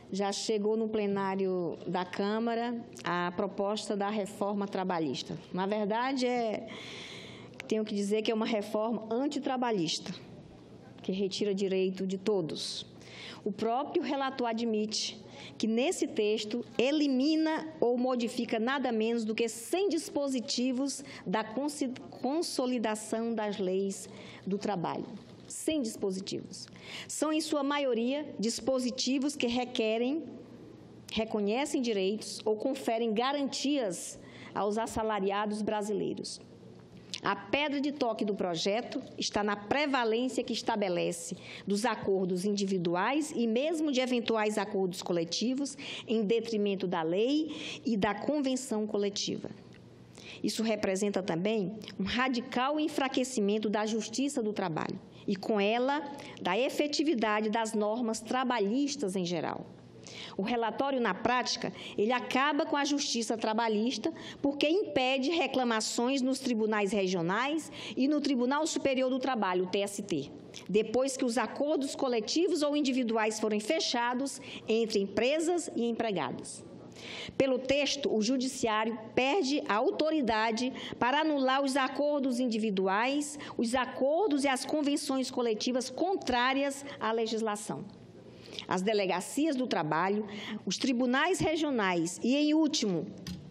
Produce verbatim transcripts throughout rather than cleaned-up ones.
já chegou no plenário da Câmara a proposta da reforma trabalhista. Na verdade, é, tenho que dizer que é uma reforma antitrabalhista, que retira direito de todos. O próprio relator admite que, nesse texto, elimina ou modifica nada menos do que cem dispositivos da consolidação das leis do trabalho. cem dispositivos. São, em sua maioria, dispositivos que requerem, reconhecem direitos ou conferem garantias aos assalariados brasileiros. A pedra de toque do projeto está na prevalência que estabelece dos acordos individuais e mesmo de eventuais acordos coletivos em detrimento da lei e da convenção coletiva. Isso representa também um radical enfraquecimento da justiça do trabalho e, com ela, da efetividade das normas trabalhistas em geral. O relatório, na prática, ele acaba com a justiça trabalhista porque impede reclamações nos tribunais regionais e no Tribunal Superior do Trabalho, o T S T, depois que os acordos coletivos ou individuais forem fechados entre empresas e empregados. Pelo texto, o Judiciário perde a autoridade para anular os acordos individuais, os acordos e as convenções coletivas contrárias à legislação. As delegacias do trabalho, os tribunais regionais e, em último,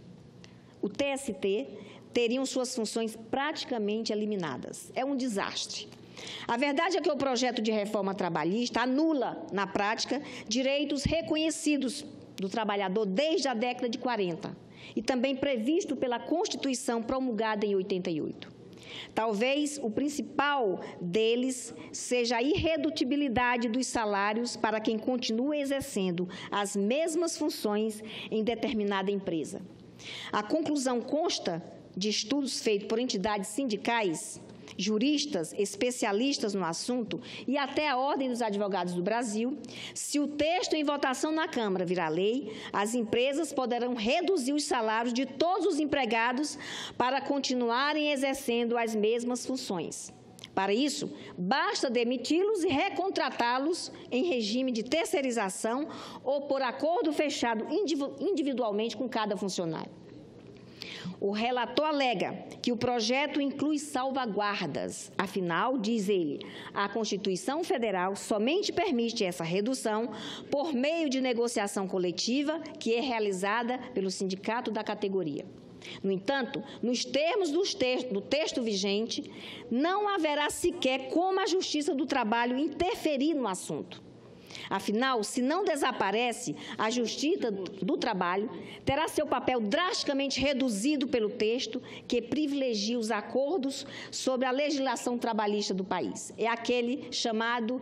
o T S T, teriam suas funções praticamente eliminadas. É um desastre. A verdade é que o projeto de reforma trabalhista anula, na prática, direitos reconhecidos do trabalhador desde a década de quarenta e também previsto pela Constituição promulgada em oitenta e oito. Talvez o principal deles seja a irredutibilidade dos salários para quem continua exercendo as mesmas funções em determinada empresa. A conclusão consta de estudos feitos por entidades sindicais, juristas, especialistas no assunto e até a Ordem dos Advogados do Brasil. Se o texto em votação na Câmara virar lei, as empresas poderão reduzir os salários de todos os empregados para continuarem exercendo as mesmas funções. Para isso, basta demiti-los e recontratá-los em regime de terceirização ou por acordo fechado individualmente com cada funcionário. O relator alega que o projeto inclui salvaguardas. Afinal, diz ele, a Constituição Federal somente permite essa redução por meio de negociação coletiva que é realizada pelo sindicato da categoria. No entanto, nos termos do texto, do texto vigente, não haverá sequer como a Justiça do Trabalho interferir no assunto. Afinal, se não desaparece, a Justiça do Trabalho terá seu papel drasticamente reduzido pelo texto que privilegia os acordos sobre a legislação trabalhista do país. É aquele chamado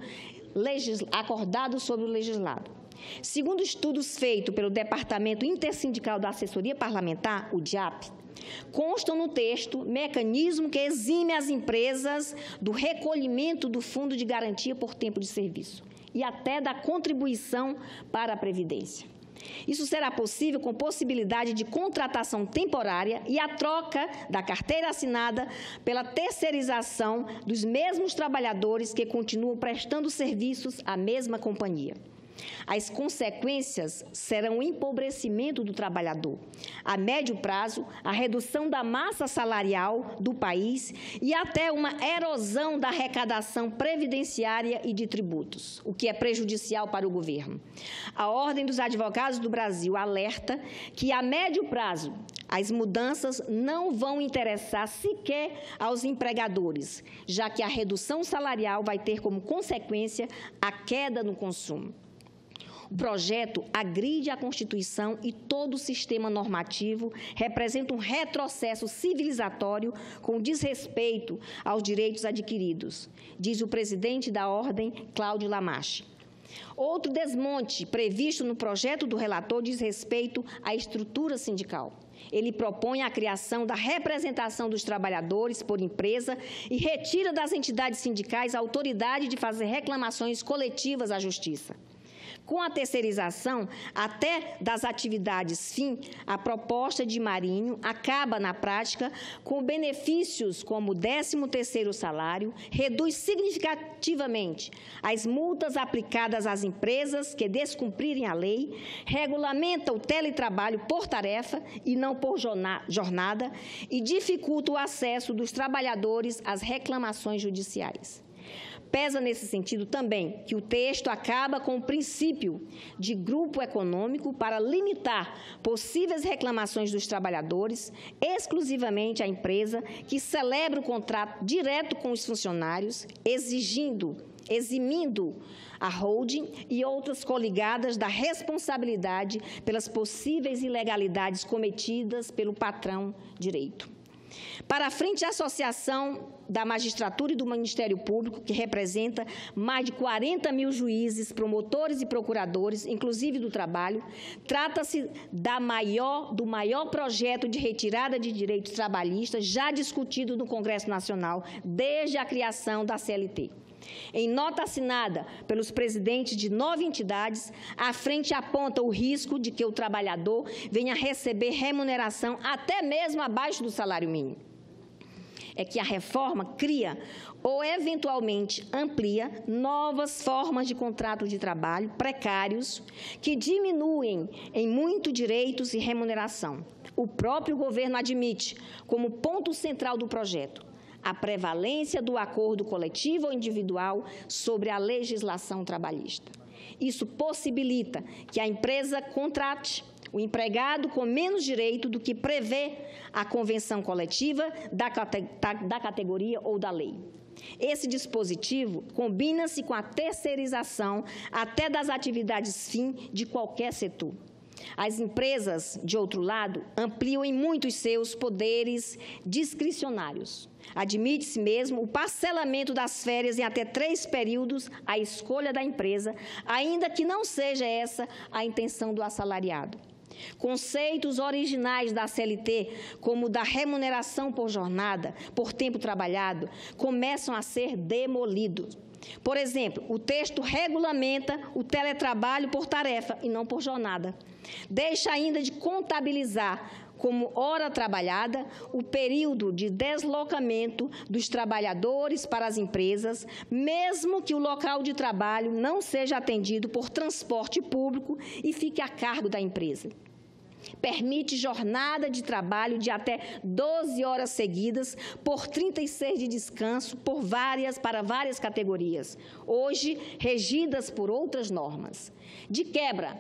acordado sobre o legislado. Segundo estudos feitos pelo Departamento Intersindical da Assessoria Parlamentar, o D I A P, constam no texto mecanismo que exime as empresas do recolhimento do Fundo de Garantia por Tempo de Serviço e até da contribuição para a Previdência. Isso será possível com possibilidade de contratação temporária e a troca da carteira assinada pela terceirização dos mesmos trabalhadores que continuam prestando serviços à mesma companhia. As consequências serão o empobrecimento do trabalhador, a médio prazo, a redução da massa salarial do país e até uma erosão da arrecadação previdenciária e de tributos, o que é prejudicial para o governo. A Ordem dos Advogados do Brasil alerta que, a médio prazo, as mudanças não vão interessar sequer aos empregadores, já que a redução salarial vai ter como consequência a queda no consumo. O projeto agride a Constituição e todo o sistema normativo, representa um retrocesso civilizatório com desrespeito aos direitos adquiridos, diz o presidente da Ordem, Cláudio Lamache. Outro desmonte previsto no projeto do relator diz respeito à estrutura sindical. Ele propõe a criação da representação dos trabalhadores por empresa e retira das entidades sindicais a autoridade de fazer reclamações coletivas à Justiça. Com a terceirização até das atividades fim, a proposta de Marinho acaba, na prática, com benefícios como o décimo terceiro salário, reduz significativamente as multas aplicadas às empresas que descumprirem a lei, regulamenta o teletrabalho por tarefa e não por jornada e dificulta o acesso dos trabalhadores às reclamações judiciais. Pesa nesse sentido também que o texto acaba com o princípio de grupo econômico para limitar possíveis reclamações dos trabalhadores exclusivamente à empresa que celebra o contrato direto com os funcionários, exigindo, eximindo a holding e outras coligadas da responsabilidade pelas possíveis ilegalidades cometidas pelo patrão direito. Para a Frente Associação da Magistratura e do Ministério Público, que representa mais de quarenta mil juízes, promotores e procuradores, inclusive do trabalho, trata-se da maior, do maior projeto de retirada de direitos trabalhistas já discutido no Congresso Nacional desde a criação da C L T. Em nota assinada pelos presidentes de nove entidades, a Frente aponta o risco de que o trabalhador venha a receber remuneração até mesmo abaixo do salário mínimo. É que a reforma cria ou, eventualmente, amplia novas formas de contrato de trabalho precários que diminuem em muito direitos e remuneração. O próprio governo admite, como ponto central do projeto, a prevalência do acordo coletivo ou individual sobre a legislação trabalhista. Isso possibilita que a empresa contrate o empregado com menos direito do que prevê a convenção coletiva da, da categoria ou da lei. Esse dispositivo combina-se com a terceirização até das atividades fim de qualquer setor. As empresas, de outro lado, ampliam em muito os seus poderes discricionários. Admite-se mesmo o parcelamento das férias em até três períodos à escolha da empresa, ainda que não seja essa a intenção do assalariado. Conceitos originais da C L T, como o da remuneração por jornada, por tempo trabalhado, começam a ser demolidos. Por exemplo, o texto regulamenta o teletrabalho por tarefa e não por jornada. Deixa ainda de contabilizar como hora trabalhada o período de deslocamento dos trabalhadores para as empresas, mesmo que o local de trabalho não seja atendido por transporte público e fique a cargo da empresa. Permite jornada de trabalho de até doze horas seguidas, por trinta e seis de descanso, por várias, para várias categorias, hoje regidas por outras normas. De quebra,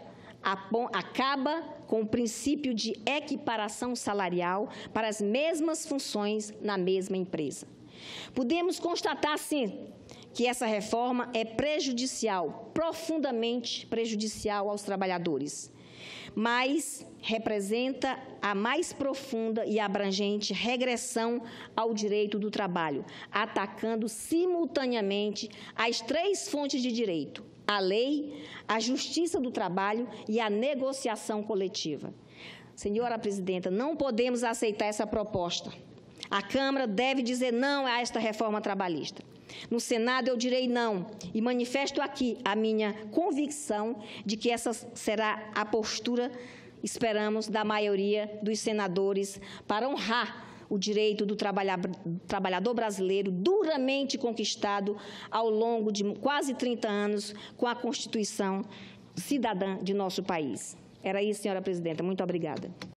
acaba com o princípio de equiparação salarial para as mesmas funções na mesma empresa. Podemos constatar, sim, que essa reforma é prejudicial, profundamente prejudicial aos trabalhadores, mas representa a mais profunda e abrangente regressão ao direito do trabalho, atacando simultaneamente as três fontes de direito: a lei, a justiça do trabalho e a negociação coletiva. Senhora Presidenta, não podemos aceitar essa proposta. A Câmara deve dizer não a esta reforma trabalhista. No Senado, eu direi não e manifesto aqui a minha convicção de que essa será a postura, esperamos, da maioria dos senadores para honrar o direito do trabalhador brasileiro duramente conquistado ao longo de quase trinta anos com a Constituição cidadã de nosso país. Era isso, senhora Presidenta. Muito obrigada.